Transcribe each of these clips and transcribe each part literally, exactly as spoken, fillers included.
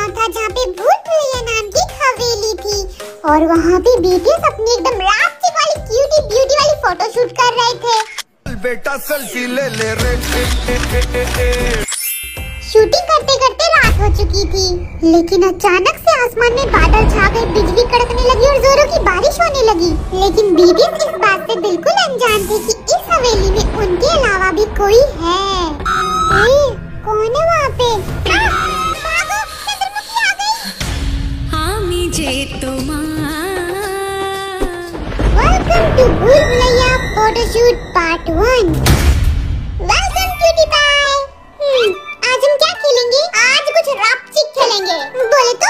गांव था जहाँ पे भूल भुलैया नाम की एक हवेली थी और वहाँ पे बीटीएस अपनी एकदम रास्टिक वाली क्यूटी ब्यूटी वाली फोटो शूट कर रहे थे। बेटा सेल्फी ले ले रे। शूटिंग करते करते रात हो चुकी थी, लेकिन अचानक से आसमान में बादल छा गए, बिजली कड़कने लगी और जोरों की बारिश होने लगी। लेकिन बीटीएस इस बात से बिल्कुल अनजान थे कि इस हवेली में उनके अलावा भी कोई है। ए, कौन है वहाँ पे? आ, भागो, चंद्रमुखी आ गई। हामी जे welcome to Bhool Bhulaiyaa photoshoot part one. Welcome cutie pie. हम्म, आज हम क्या खेलेंगे? आज कुछ रैप्चिक खेलेंगे। बोले तो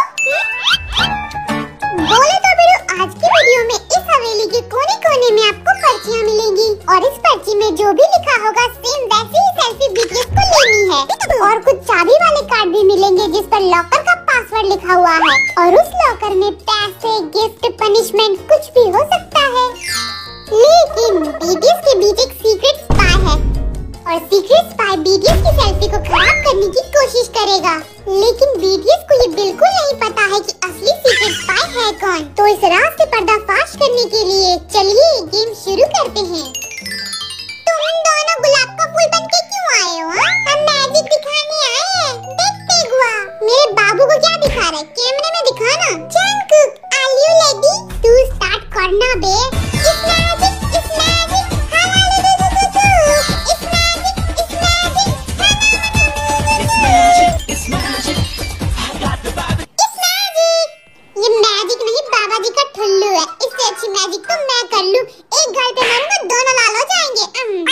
बोले तो बेरू, आज की वीडियो में इस हवेली के कोने कोने में आपको पर्चियाँ मिलेंगी और इस पर्ची में जो भी लिखा होगा सेम वैसे ही सेल्फी बीटीएस को लेनी है। और कुछ चाबी वाले कार्ड भी मिलेंगे जिस पर लॉकर का पासवर्ड लिखा हुआ है और उस लॉकर में पैसे, गिफ्ट, पनिशमेंट कुछ भी हो सकता है। लेकिन बीटीएस के बीच एक सीक्रेट स्पाई है और सीक्रेट स्पाई बीटीएस की सेल्फी को खराब करने की कोशिश करेगा। लेकिन बीटीएस को ये बिल्कुल नहीं पता है कि असली सीक्रेट स्पाई है कौन। तो इस राज से पर्दाफाश करने के लिए चलिए गेम शुरू करते हैं। तुम दोनों गुलाब का फूल बन के क्यों आए हो? हा? हम मैजिक दिखाने आए हैं। देखते हुआ मेरे बाबू को क्या दिखा रहे? कैमरे में दिखाना। Jungkook, are you ready? तू स्टार्ट करना बे। इस मैजिक, इस मैजिक, हवाले दे दे दे दे। इस मैजिक, इस मैजिक, इस मैजिक, इस मैजिक। ये मैजिक नहीं, बाबा जी का ठुल्लू है। इससे अच्छी मैजिक तो मैं कर लूं। एक घर पे मारूंगा, दोनों लाल हो जाएंगे।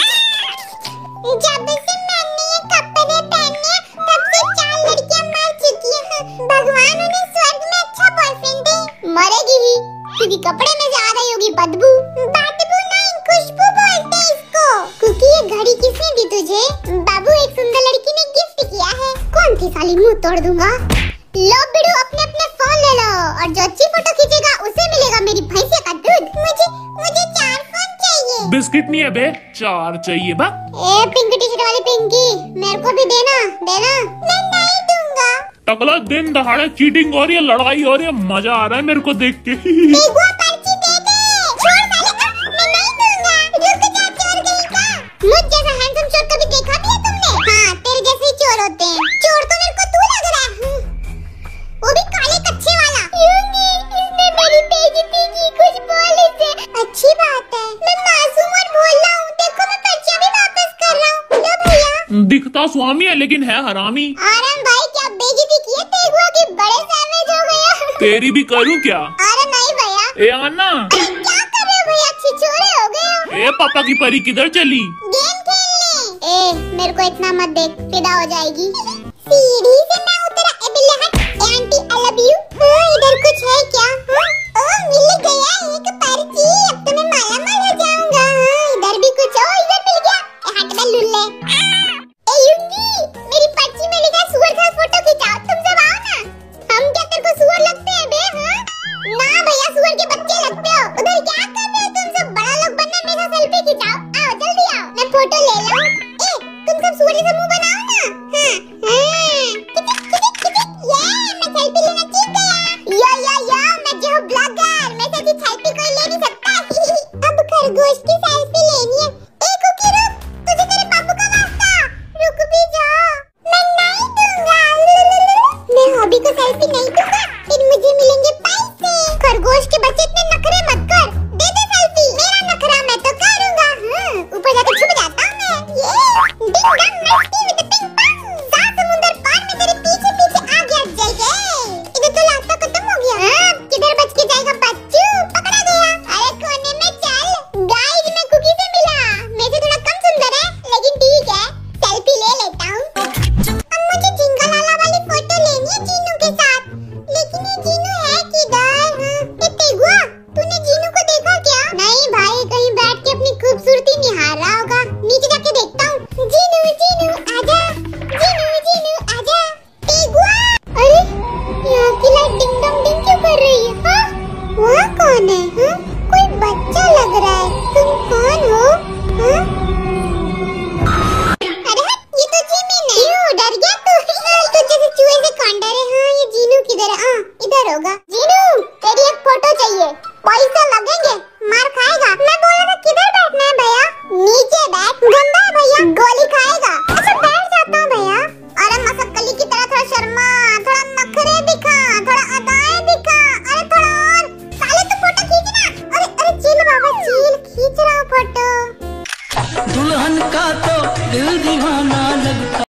जब से मैंने ये कपड़े पहने तब से चार लड़कियां मर चुकी हैं। भगवान उन्हें स्वर्ग में अच्छा बॉयफ्रेंड दे। मरेगी ही क्योंकि कपड़े में जा रही होगी बदबू। बदबू नहीं, खुशबू बोलते इसको। क्योंकि ये घड़ी किसने दी तुझे? बाबू, एक सुंदर लड़की ने गिफ्ट किया है। कौन थी साली, मुंह तोड़ दूंगा। लो बिड़ू, अपने अपने फोन ले लो और जो अच्छी फोटो खींचेगा उसे मिलेगा मेरी भैंसे का दूध। मुझे मुझे चार फोन चाहिए। बिस्किट नहीं है बे, चार चाहिए बा। ए पिंक टी शर्ट वाली पिंकी, मेरे को भी देना देना। मैं नहीं दूंगा। टकला दिन दहाड़े चीटिंग हो रही है, लड़ाई हो रही है, मजा आ रहा है मेरे को देख के। देखो पर्ची दे दे। छोड़ साले, मैं नहीं दूंगा। रुक जा, चोर गई का। मुझ जैसा हैंडसम चोर कभी देखा भी है तुमने? हाँ, तेरे जैसे ही चोर होते हैं। चोर तो मेरे को तू लग रहा है, वो भी काले कच्चे वाला। इसने मेरी बेइज्जती की, कुछ बोल इसे। अच्छी बात है, मैं मासूम और बोल रहा हूँ। देखो मैं पर्चियाँ भी वापस कर रहा हूँ। लो भैया। दिखता स्वामी है लेकिन है हरामी। आराम भाई, क्या बेइज्जती की है? तेगुआ की बड़े सैवेज हो गया। तेरी भी करूँ क्या? अरे नहीं भैया। ए आना, क्या कर रहे हो भैया? छिछोरे हो गए हो। ए पापा की परी किधर चली? गेम खेलने। ए मेरे को इतना मत देख, फिदा हो जाएगी। सीढ़ी से मैं उतरा। ए बिल्ले हट। ए आंटी, आई लव यू। हाँ, इधर कुछ है क्या? हाँ? ओह, मिल गया एक पर्ची। अब तो मैं माला माल हो जाऊंगा। हाँ, इधर भी कुछ। ओ, इधर मिल गया। ए हट बे लुल्ले। ए युक्ति, मेरी पर्ची में लिखा सुअर का फोटो खिंचाओ। तुम सब आओ ना। हम क्या तेरे को सुअर लगते हैं बे? हाँ? ना भैया, सुअर के बच्चे लगते हो। उधर क्या कर रहे हो तुम सब? बड़ा लोग बनना, मेरा सेल्फी खिंचाओ। आओ जल्दी आओ, मैं फोटो ले लूं। ए तुम सब सुअर जैसा मुंह बनाओ ना। हाँ हाँ, किचिक किचिक किचिक। ये मैं सेल्फी लेना सीख गया। यो यो यो, मैं जो ब्लॉगर, मैं से सेल्फी कोई ले नहीं सकता। अब खरगोश की सेल्फी लेनी है। ए कुकी रुक, तुझे तेरे बाबू का वास्ता। रुक भी जा, मैं नहीं दूंगा। मैं हॉबी को सेल्फी नहीं दूंगा, फिर मुझे मिलेंगे पैसे। खरगोश के बच्चे इतने नखरे मत कर, दे दे सेल्फी। मेरा नखरा मैं तो करूंगा। हाँ, ऊपर जाकर छुप जाता हूँ मैं। ये डिंग डंग मस्ती विद पिंग पंग। सात समुंदर पार में तेरे पीछे पीछे आ गया जय जय। इधर तो रास्ता खत्म हो गया। हाँ, किधर बच के जाएगा बच्चू? पकड़ा गया। अरे कोने में चल। गाइस, मैं कुकी से मिला। मैं से थोड़ा कम सुंदर है, लेकिन ठीक है, सेल्फी ले लेता हूँ। अब मुझे जिंगा लाला वाली फोटो लेनी है जीनू के साथ। लेकिन ये जीनू है किधर? हाँ, ये तेगुआ, होगा। जीनू तेरी एक फोटो चाहिए, पैसे लगेंगे, मार खाएगा। मैं बोल रहा था किधर बैठना है भैया? नीचे बैठ, गंदा है भैया, गोली खाएगा। अच्छा बैठ जाता हूँ भैया। अरे मसक्कली की तरह थोड़ा शर्मा, थोड़ा नखरे दिखा, थोड़ा अदाएं दिखा। अरे थोड़ा और, साले तो फोटो खींचना। अरे अरे चिल बाबा चिल, खींच रहा हूँ फोटो। दुल्हन का तो दिल दीवाना लगता